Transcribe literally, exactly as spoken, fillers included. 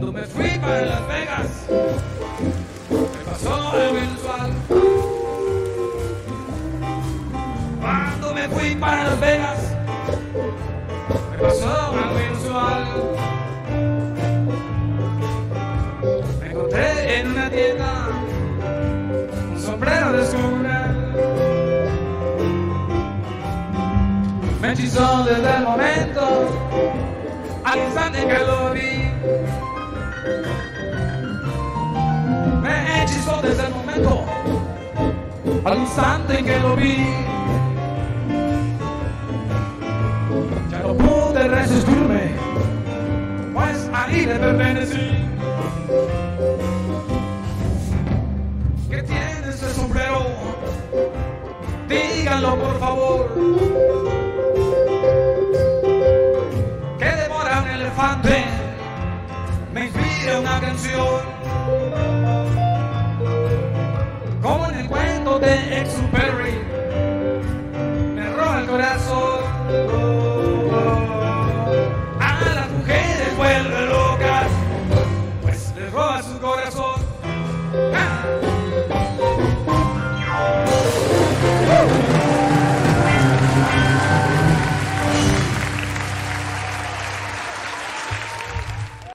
Cuando me fui para Las Vegas, me pasó algo inusual. Cuando me fui para Las Vegas, me pasó algo inusual. Me encontré en una tienda un sombrero descomunal. Me hechizó desde el momento, al instante en que lo vi. Me hechizó desde el momento, al instante en que lo vi. Ya no pude resistirme, pues ahí le pertenecí. ¿Qué tiene ese sombrero? Díganlo por favor. ¿Qué devora un elefante? Me inspira una canción.